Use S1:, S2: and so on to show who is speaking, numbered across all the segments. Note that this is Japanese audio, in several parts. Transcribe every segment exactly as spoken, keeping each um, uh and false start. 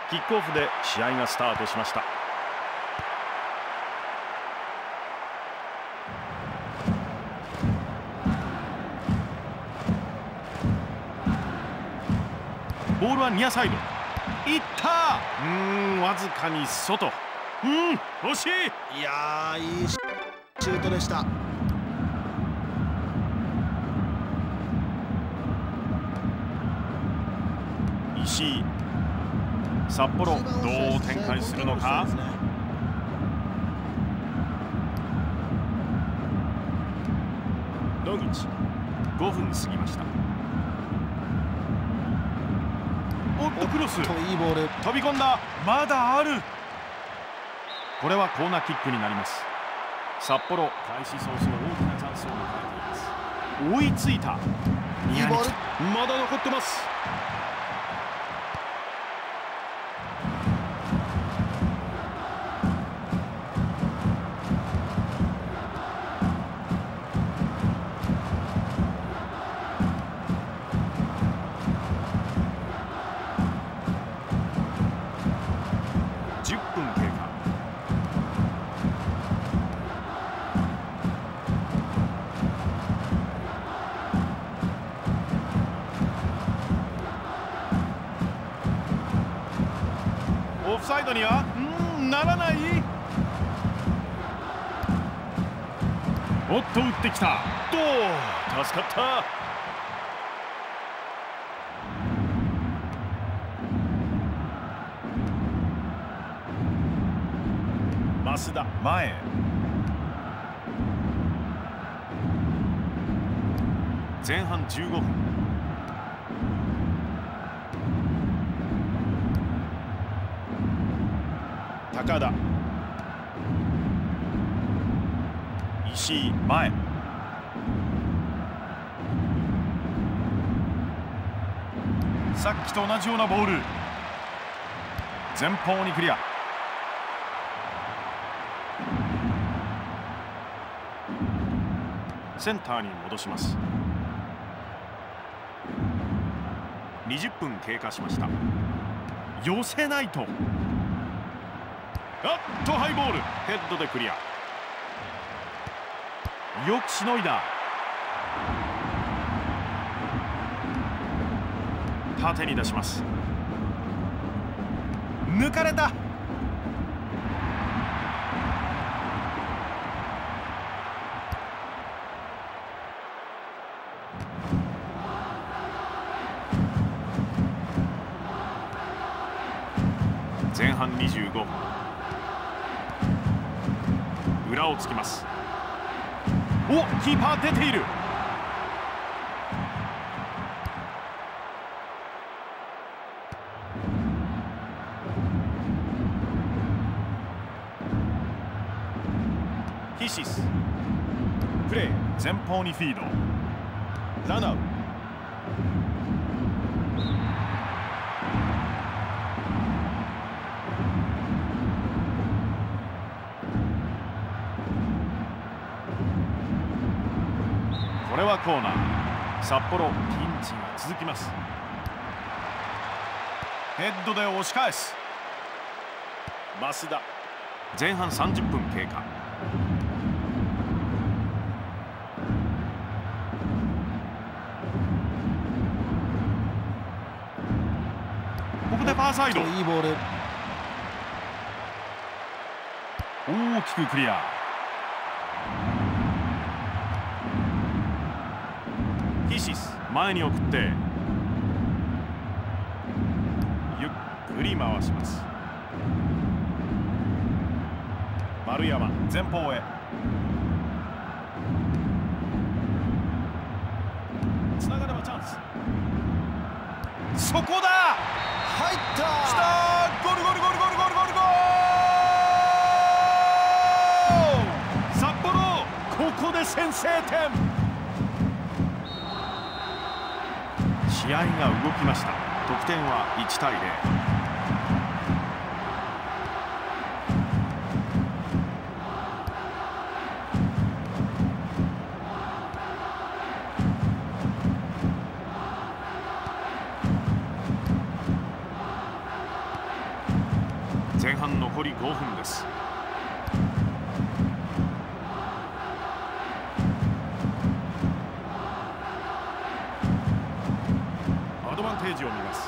S1: キックオフで試合がスタートしました。ボールはニアサイド。いった。うーん、わずかに外。うん、惜しい。
S2: いやー、いいシュートでした。
S1: 石井、札幌どう展開するのか。野口、ごふん過ぎました。おっとクロス、
S2: いいボール、
S1: 飛び込んだ。まだある。これはコーナーキックになります。札幌、開始早々大きなチャンスを迎えています。追いついた。
S2: いいボール、
S1: まだ残ってます。じゅっぷん経過。オフサイドにはうんならない。おっと打ってきた。どう助かった。増田前へ。前半じゅうごふん。高田、石井前。さっきと同じようなボール。前方にクリア。センターに戻します。にじゅっぷん経過しました。寄せないと。あっとハイボール、ヘッドでクリア。よくしのいだ。縦に出します。抜かれた。前半にじゅうごふん。裏をつきます。お、キーパー出ている。ヒシス、プレー前方にフィード。ラナウ、これはコーナー。札幌、ピンチが続きます。ヘッドで押し返す。増田、前半さんじゅっぷん経過。ここでファーサイド。
S2: いいボール、
S1: 大きくクリア。ヒシス、前に送ってゆっくり回します。丸山、前方へ。つながればチャンス。そこだ。
S2: 入った。
S1: きた。ゴールゴールゴールゴールゴールゴールゴール。札幌、ここで先制点。試合が動きました。得点はいちたいゼロ。 前半残りごふんです。アドバンテージを見ます。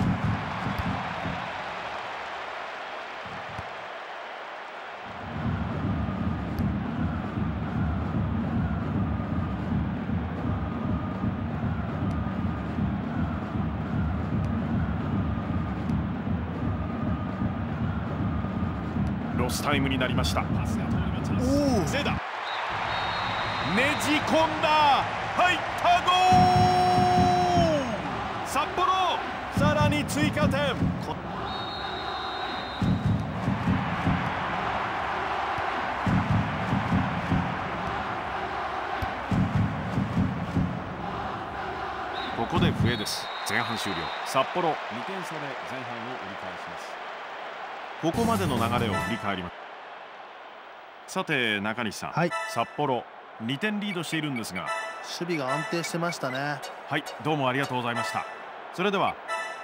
S1: ロスタイムになりました。パスが通ればチャンス。セダねじ込んだ、入ったゴール。札幌さらに追加点。ここで笛です。前半終了。札幌にてん差で前半を折り返します。ここまでの流れを振り返ります。さて中西さん、はい、札幌にてんリードしているんですが、
S2: 守備が安定してましたね。
S1: はい、どうもありがとうございました。それでは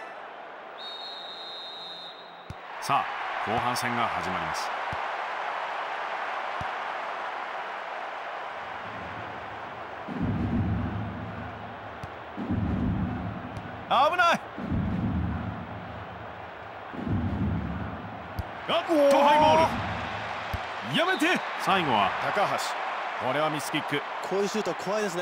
S1: さあ後半戦が始まります。危ない。あっとハイボールやめて。最後は高橋。これはミスキック。
S2: こういうシュート怖いですね。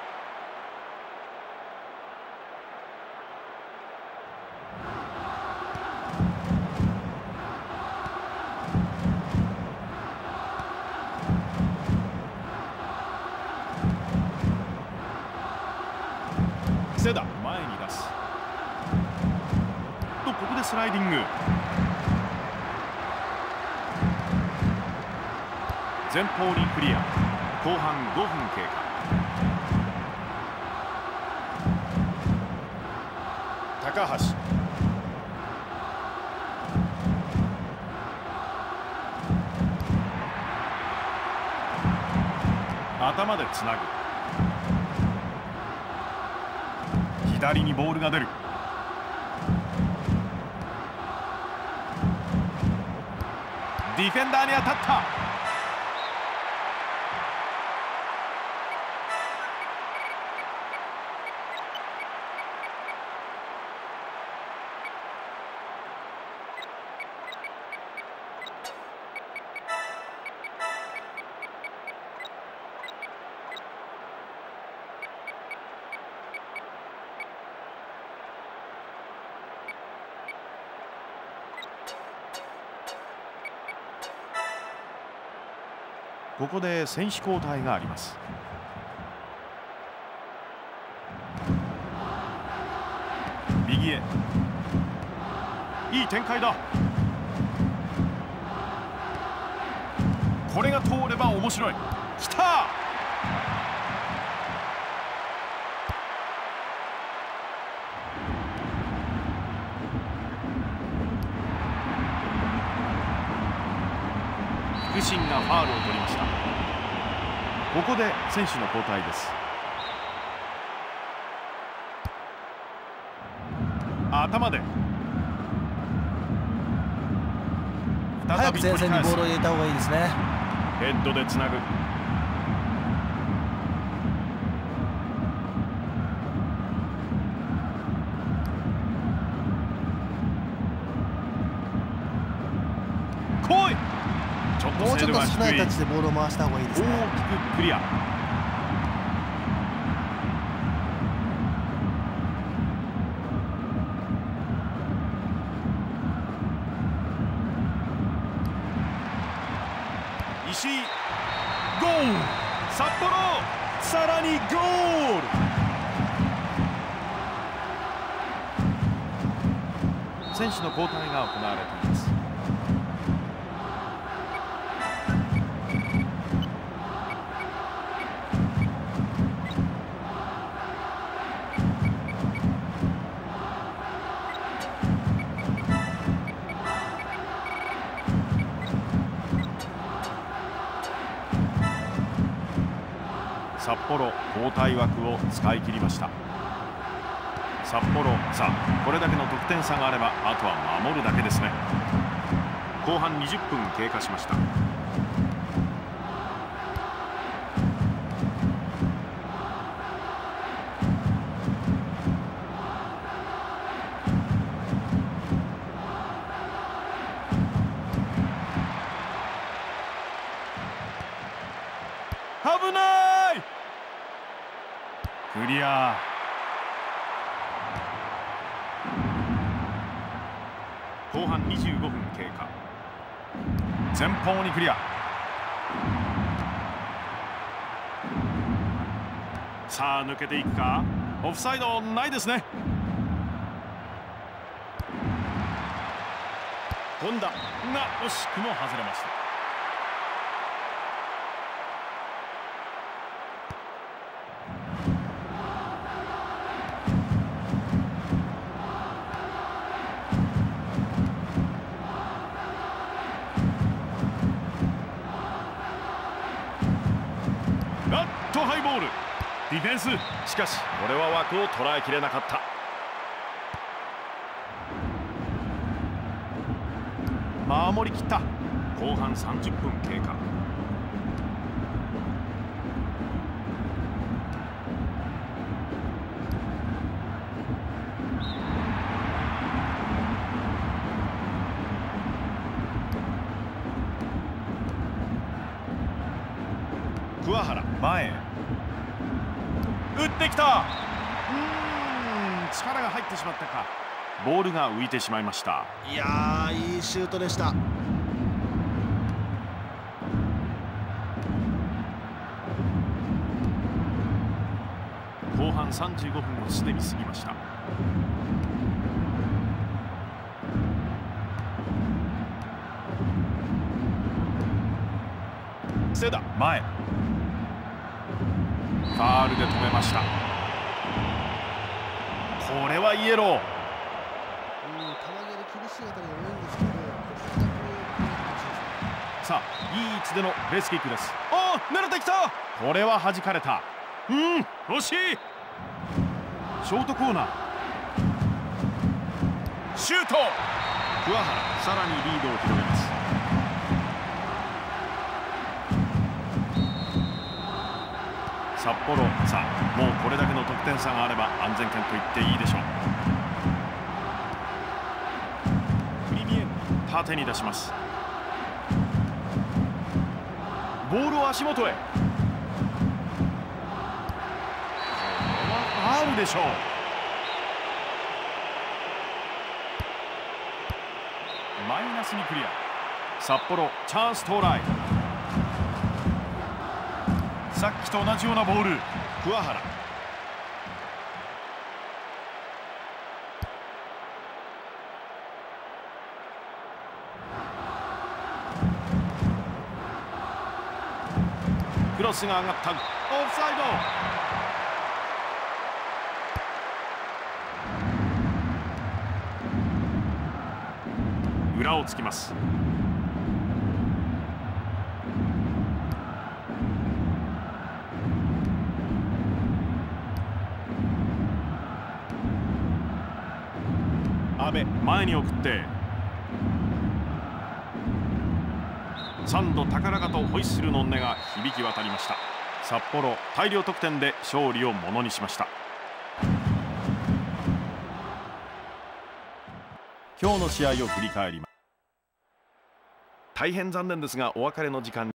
S1: セダ前に出すと、ここでスライディング。前方にクリア。後半ごふん経過。高橋頭でつなぐ。左にボールが出る。ディフェンダーに当たった。ここで選手交代があります。右へ。いい展開だ。これが通れば面白い。きた。副審がファウルを取りました。ここで選手の交代です。頭で
S2: 早く前線にボールを入れた方がいいですね。
S1: ヘッドでつなぐ。来い。ちょっと
S2: もうちょっと少ないタッチで
S1: ボ
S2: ボールを回した方がいいですね。
S1: 大きくクリア。石井ゴール。札幌さらにゴール。選手の交代が行われています。札幌交代枠を使い切りました。札幌、さあこれだけの得点差があればあとは守るだけですね。 後半にじゅっぷん経過しました。危ない。クリア。後半にじゅうごふん経過。前方にクリア。さあ抜けていくか。オフサイドないですね。本田が惜しくも外れました。あっとハイボール。ディフェンス、しかしこれは枠を捉えきれなかった。守りきった。後半さんじゅっぷん経過。桑原前へ打ってきた。うーん、力が入ってしまったか。ボールが浮いてしまいました。
S2: いやー、いいシュートでした。
S1: 後半さんじゅうごふんをすでに過ぎました。セダ前。ファールで止めました。これはイエロー。
S2: うん、球際で厳しいあたりが多いんですけど、
S1: さあいい位置でのベースキックです。おお、狙ってきた。これは弾かれた。うん、惜しい。ショートコーナーシュート。桑原さらにリードを広げます。札幌、さあもうこれだけの得点差があれば安全圏と言っていいでしょう。クリミエン縦に出します。ボールを足元へ。これはファウルでしょう。マイナスにクリア。札幌チャンス到来。さっきと同じようなボール。桑原クロスが上がった。オフサイド。裏をつきます。阿部前に送って三度高々とホイッスルの音が響き渡りました。札幌大量得点で勝利をものにしました。今日の試合を振り返ります。大変残念ですがお別れの時間